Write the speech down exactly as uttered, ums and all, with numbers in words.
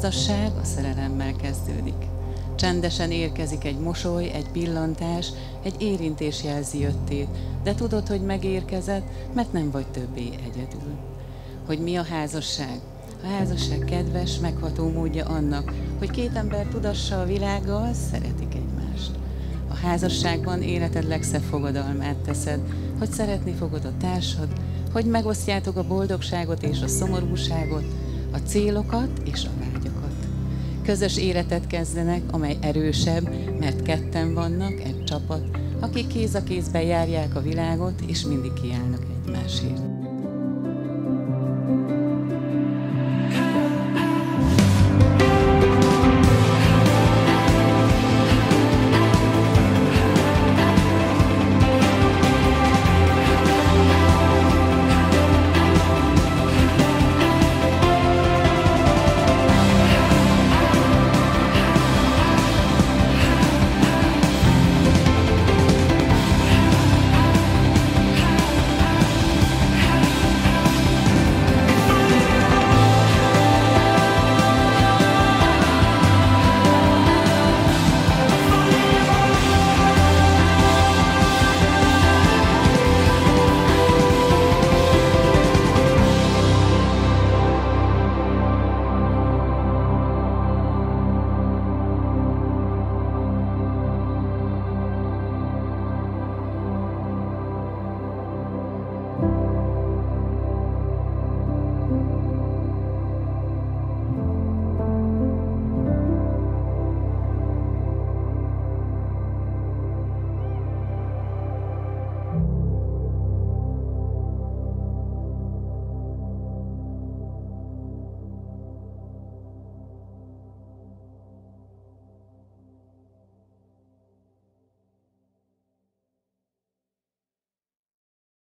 házasság a szerelemmel kezdődik. Csendesen érkezik egy mosoly, egy pillantás, egy érintés jelzi jöttét, de tudod, hogy megérkezett, mert nem vagy többé egyedül. Hogy mi a házasság? A házasság kedves, megható módja annak, hogy két ember tudassa a világgal, szeretik egymást. A házasságban életed legszebb fogadalmát teszed, hogy szeretni fogod a társad, hogy megosztjátok a boldogságot és a szomorúságot, a célokat és a vágyakat. Közös életet kezdenek, amely erősebb, mert ketten vannak, egy csapat, akik kéz a kézben járják a világot, és mindig kiállnak egymásért.